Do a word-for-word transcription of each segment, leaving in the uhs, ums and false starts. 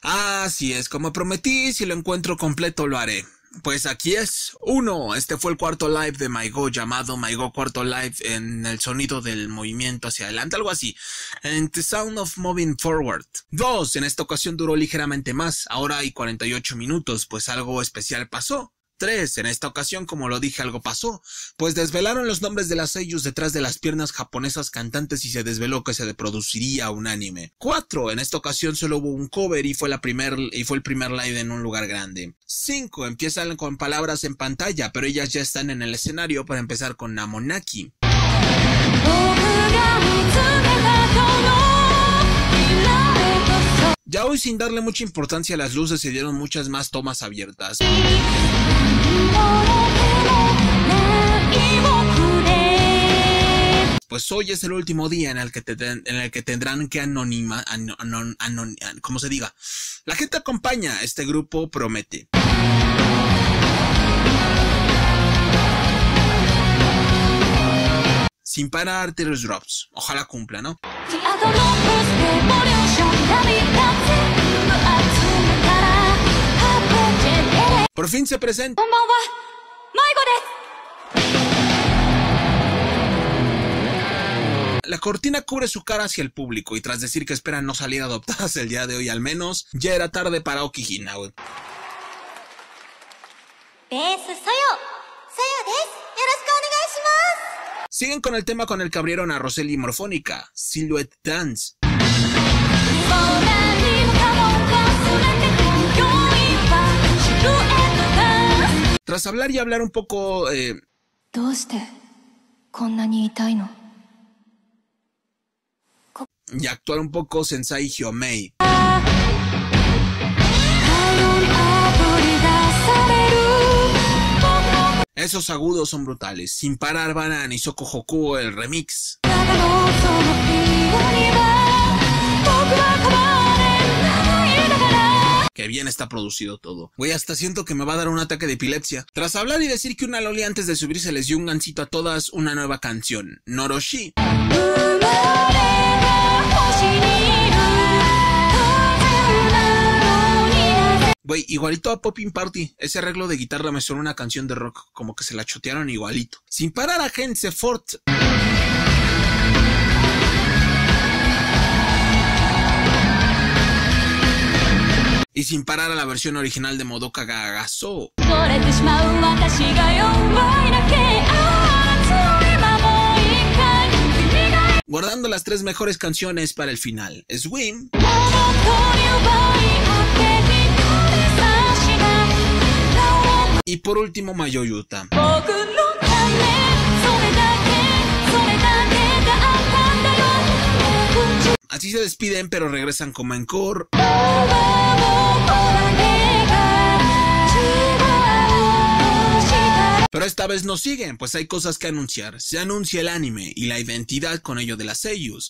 Así es, como prometí, si lo encuentro completo lo haré. Pues aquí es. Uno, este fue el cuarto live de MyGo llamado MyGo Cuarto Live en el sonido del movimiento hacia adelante, algo así. En The Sound of Moving Forward. Dos, en esta ocasión duró ligeramente más, ahora hay cuarenta y ocho minutos, pues algo especial pasó. Tres, en esta ocasión, como lo dije, algo pasó, pues desvelaron los nombres de las seiyūs detrás de las piernas japonesas cantantes y se desveló que se produciría un anime. Cuatro, en esta ocasión solo hubo un cover y fue, la primer, y fue el primer live en un lugar grande. Cinco, empiezan con palabras en pantalla, pero ellas ya están en el escenario para empezar con Namonaki. Ya hoy, sin darle mucha importancia a las luces, se dieron muchas más tomas abiertas. Pues hoy es el último día en el que, te, en el que tendrán que anonima, anon, anon, anon, como se diga. La gente acompaña, este grupo promete. Sin parar, Tears Drops. Ojalá cumpla, ¿no? Por fin se presenta. La cortina cubre su cara hacia el público y tras decir que esperan no salir adoptadas el día de hoy al menos, ya era tarde para Okihina. Siguen con el tema con el que abrieron a Roseli Morfónica, Silhouette Dance. Tras hablar y hablar un poco... Eh, y actuar un poco Sensai Hyomei. Esos agudos son brutales. Sin parar van a Nisoko Hokuo el remix. Que bien está producido todo. Güey, hasta siento que me va a dar un ataque de epilepsia. Tras hablar y decir que una loli antes de subirse les dio un gancito a todas, una nueva canción, Noroshi. Güey, igualito a Popping Party. Ese arreglo de guitarra me suena una canción de rock, como que se la chotearon igualito. Sin parar a Gense Fort. Y sin parar a la versión original de Madoka Gagaso. Guardando las tres mejores canciones para el final. Swim. Y por último, Mayoyuta. Así se despiden, pero regresan como encore. Pero esta vez no siguen, pues hay cosas que anunciar. Se anuncia el anime y la identidad con ello de las seiyūs.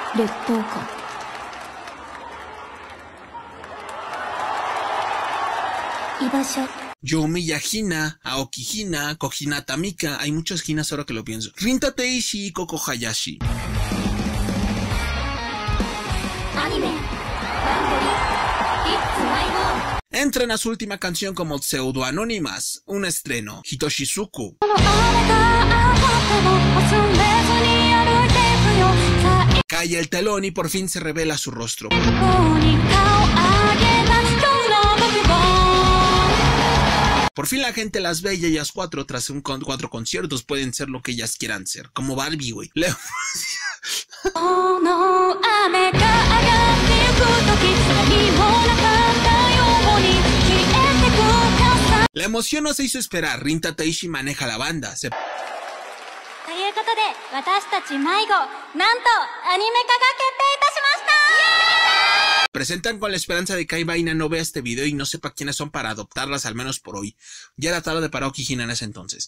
Yomiya Hina, Aoki Hina, Kohinata Mika, hay muchas Hinas ahora que lo pienso. Rinta Teishi y Koko Hayashi. Entran a su última canción como pseudo-anónimas, un estreno, Hitoshizuku. Cae el telón y por fin se revela su rostro. Por fin la gente las ve y ellas cuatro, tras un con cuatro conciertos, pueden ser lo que ellas quieran ser. Como Barbie, güey. Le... La emoción no se hizo esperar. Rinta Teishi maneja la banda. Se... presentan con la esperanza de que Aibaina no vea este video y no sepa quiénes son para adoptarlas al menos por hoy. Ya era tarde para Okihina en ese entonces.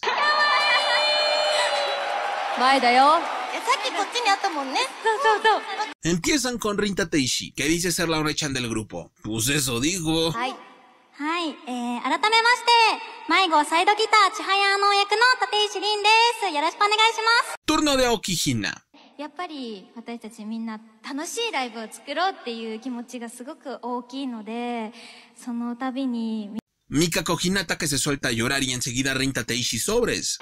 Empiezan con Rinta Teishi, que dice ser la One-chan del grupo. Pues eso digo. Turno de Okihina. やっぱり私たちみんな楽しいライブを作ろうっていう気持ちがすごく大きいので、その度に Mika Kojinata que se suelta a llorar y enseguida Rin Tateishi sobres.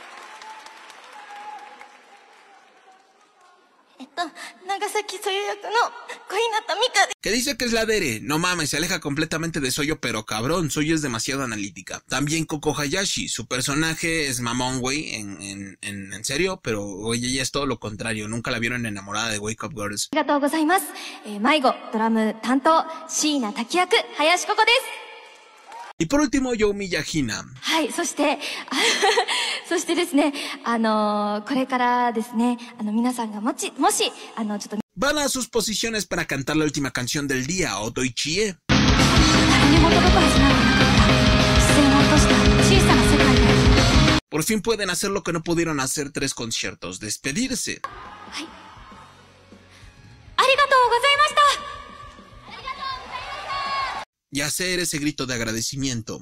Que dice que es la Dere. No mames, se aleja completamente de Soyo, pero cabrón, Soyo es demasiado analítica. También Koko Hayashi, su personaje es mamón, güey, en, en, en, en serio, pero oye, ella es todo lo contrario. Nunca la vieron enamorada de Wake Up Girls. Y por último, Youmi Yahina. Ay, そして、そしてですね、あの、これからですね、あの、皆さんがもし、もし、あの、ちょっと Van a sus posiciones para cantar la última canción del día, Otoichie. Por fin pueden hacer lo que no pudieron hacer tres conciertos, despedirse. Ay. Y hacer ese grito de agradecimiento.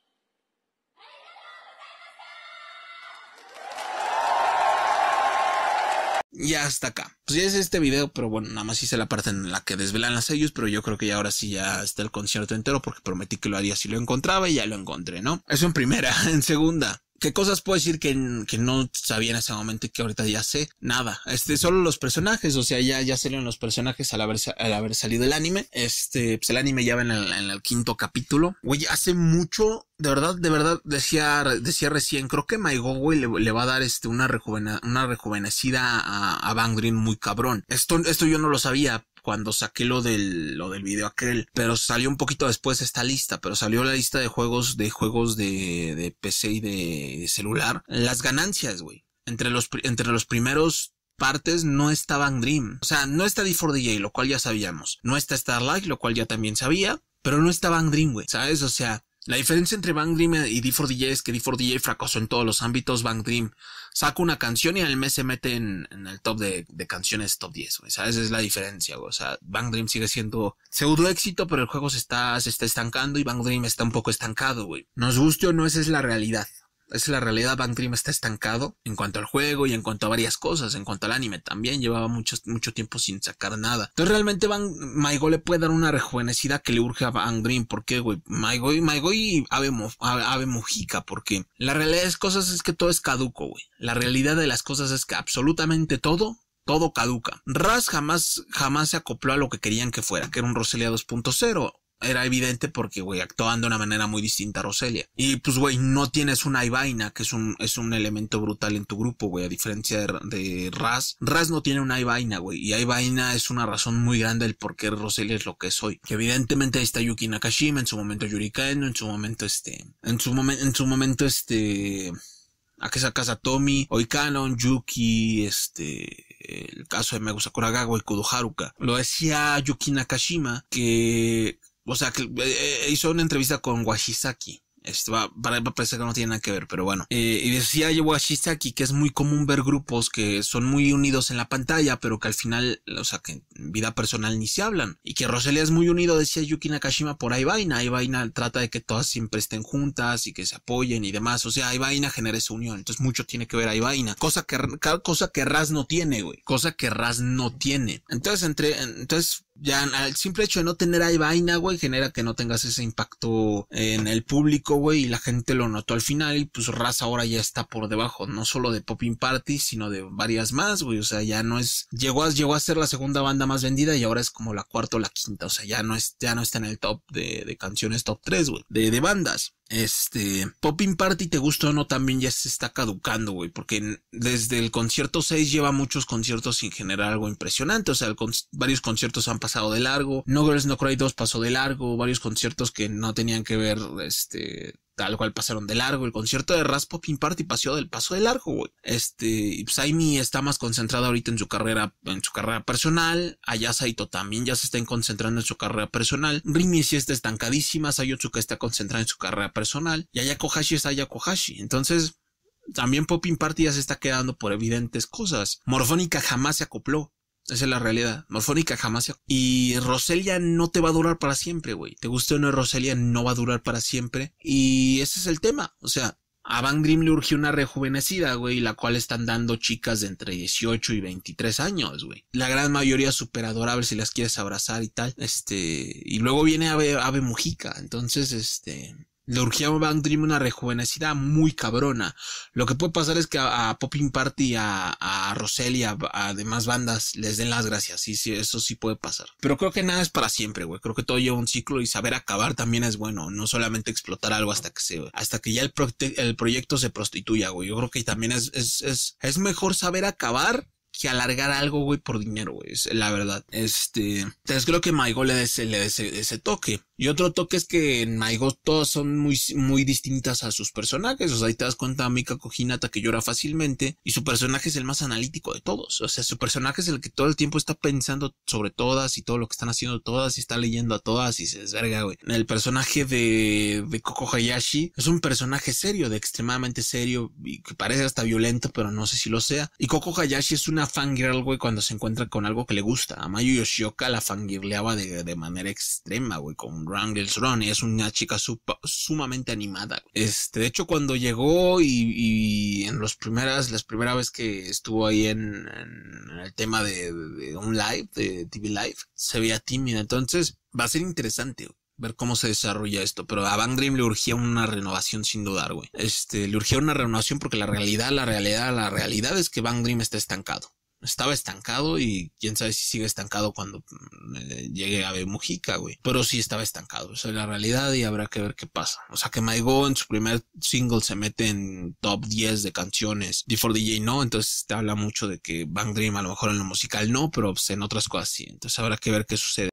Y hasta acá. Pues ya es este video, pero bueno, nada más hice la parte en la que desvelan las sellos, pero yo creo que ya ahora sí ya está el concierto entero, porque prometí que lo haría si lo encontraba y ya lo encontré, ¿no? Eso en primera. En segunda, ¿qué cosas puedo decir que, que no sabía en ese momento y que ahorita ya sé? Nada. Este, solo los personajes, o sea, ya, ya salieron los personajes al haber, al haber salido el anime. Este, pues el anime ya va en el, en el quinto capítulo. Güey, hace mucho, de verdad, de verdad, decía, decía recién, creo que Maigo, güey, le, le va a dar este, una, rejuvena, una rejuvenecida a, a Bang Dream muy cabrón. Esto, esto yo no lo sabía cuando saqué lo del, lo del video aquel, pero salió un poquito después esta lista, pero salió la lista de juegos, de juegos de, de P C y de, de celular. Las ganancias, güey. Entre los, entre los primeros partes no está Bang Dream. O sea, no está D cuatro D J, lo cual ya sabíamos. No está Starlight, lo cual ya también sabía, pero no está Bang Dream, güey. ¿Sabes? O sea, la diferencia entre Bang Dream y D cuatro D J es que D cuatro D J fracasó en todos los ámbitos. Bang Dream saca una canción y al mes se mete en, en el top de, de canciones top diez, güey. ¿Sabes? Esa es la diferencia, güey. O sea, Bang Dream sigue siendo pseudo éxito, pero el juego se está, se está estancando y Bang Dream está un poco estancado, güey. Nos guste o no, esa es la realidad. Esa es la realidad. Bang Dream está estancado en cuanto al juego y en cuanto a varias cosas. En cuanto al anime también llevaba mucho, mucho tiempo sin sacar nada. Entonces realmente Bang, Maigo le puede dar una rejuvenecida que le urge a Bang Dream. ¿Por qué, güey? Maigo, Maigo y Ave, Mo, Ave, Ave Mujica. Porque la realidad de las cosas es que todo es caduco, güey. La realidad de las cosas es que absolutamente todo, todo caduca. Raz jamás, jamás se acopló a lo que querían que fuera, que era un Roselia dos punto cero. Era evidente porque, güey, actuaban de una manera muy distinta a Roselia. Y, pues, güey, no tienes una Ivaina, que es un, es un elemento brutal en tu grupo, güey, a diferencia de, de Raz. Raz no tiene una Ivaina, güey, y Ivaina es una razón muy grande del por qué Roselia es lo que es hoy. Que evidentemente ahí está Yuki Nakashima, en su momento Yuri Kaino, en su momento, este, en su momento, en su momento, este... Akesa Kazatomi, Oikanon, Yuki, este, el caso de Megu Sakuragawa y Kudo Haruka. Lo decía Yuki Nakashima, que, o sea, que eh, hizo una entrevista con Washisaki. Esto va, para, va a parecer que no tiene nada que ver, pero bueno. Eh, y decía Washisaki que es muy común ver grupos que son muy unidos en la pantalla, pero que al final, o sea, que en vida personal ni se hablan. Y que Roselia es muy unido, decía Yuki Nakashima, por Ivaina. Ivaina trata de que todas siempre estén juntas y que se apoyen y demás. O sea, Ivaina genera esa unión. Entonces mucho tiene que ver a Ivaina. Cosa que, cosa que Raz no tiene, güey. Cosa que Raz no tiene. Entonces, entre, entonces, ya el simple hecho de no tener a Ivaina, güey, genera que no tengas ese impacto en el público, güey, y la gente lo notó al final, y pues Raz ahora ya está por debajo, no solo de Poppin' Party, sino de varias más, güey, o sea, ya no es, llegó a, llegó a ser la segunda banda más vendida y ahora es como la cuarta o la quinta, o sea, ya no es, ya no está en el top de, de canciones top tres, güey, de, de bandas. Este, Poppin' Party, te gusta o no, también ya se está caducando, güey, porque desde el concierto seis lleva muchos conciertos sin generar algo impresionante, o sea, el con, varios conciertos han pasado de largo, No Girls No Cry dos pasó de largo, varios conciertos que no tenían que ver, este, tal cual pasaron de largo. El concierto de Raz Poppin' Party pasó del paso de largo, güey. Este, Saimi está más concentrado ahorita en su carrera, en su carrera personal. Ayasa Ito también ya se está concentrando en su carrera personal. Rimi sí está estancadísima. Sayotsuka está concentrada en su carrera personal. Y Ayako Hashi es Ayako Hashi. Entonces, también Poppin' Party ya se está quedando por evidentes cosas. Morfónica jamás se acopló. Esa es la realidad. Morfónica jamás se... Y Roselia no te va a durar para siempre, güey. Te guste o no, Roselia no va a durar para siempre. Y ese es el tema. O sea, A Bang Dream le urgió una rejuvenecida, güey, la cual están dando chicas de entre dieciocho y veintitrés años, güey. La gran mayoría súper adorables si las quieres abrazar y tal. Este, y luego viene Ave, Ave Mujica, entonces, este... le urgía a Bang Dream una rejuvenecida muy cabrona. Lo que puede pasar es que a, a Popping Party, a, a Rosell y a, a demás bandas les den las gracias. Sí, sí, eso sí puede pasar. Pero creo que nada es para siempre, güey. Creo que todo lleva un ciclo y saber acabar también es bueno. No solamente explotar algo hasta que se, hasta que ya el, pro, el proyecto se prostituya, güey. Yo creo que también es, es, es, es mejor saber acabar que alargar algo, güey, por dinero, güey. Es la verdad. Este, entonces creo que Maigo le da ese, le da ese, ese toque. Y otro toque es que en Maigo todas son muy, muy distintas a sus personajes. O sea, ahí te das cuenta, Mikako Hinata que llora fácilmente y su personaje es el más analítico de todos. O sea, su personaje es el que todo el tiempo está pensando sobre todas y todo lo que están haciendo todas y está leyendo a todas y se desverga, güey. El personaje de, de Koko Hayashi es un personaje serio, de extremadamente serio y que parece hasta violento, pero no sé si lo sea. Y Koko Hayashi es una fangirl, güey, cuando se encuentra con algo que le gusta. A Mayu Yoshioka la fangirleaba de, de manera extrema, güey, con Wrangles Run, y es una chica supa, sumamente animada. Este, de hecho, cuando llegó y, y en los primeras, las primeras vez que estuvo ahí en, en el tema de, de, de un live, de T V Live, se veía tímida. Entonces, va a ser interesante, güey, ver cómo se desarrolla esto, pero a Bang Dream le urgía una renovación sin dudar, güey. Este, le urgía una renovación porque la realidad, la realidad, la realidad es que Bang Dream está estancado. Estaba estancado y quién sabe si sigue estancado cuando eh, llegue a Ave Mujica, güey. Pero sí estaba estancado. Esa es la realidad y habrá que ver qué pasa. O sea, que Maigo en su primer single se mete en top diez de canciones. D cuatro D J no, entonces te habla mucho de que Bang Dream a lo mejor en lo musical no, pero pues, en otras cosas sí. Entonces habrá que ver qué sucede.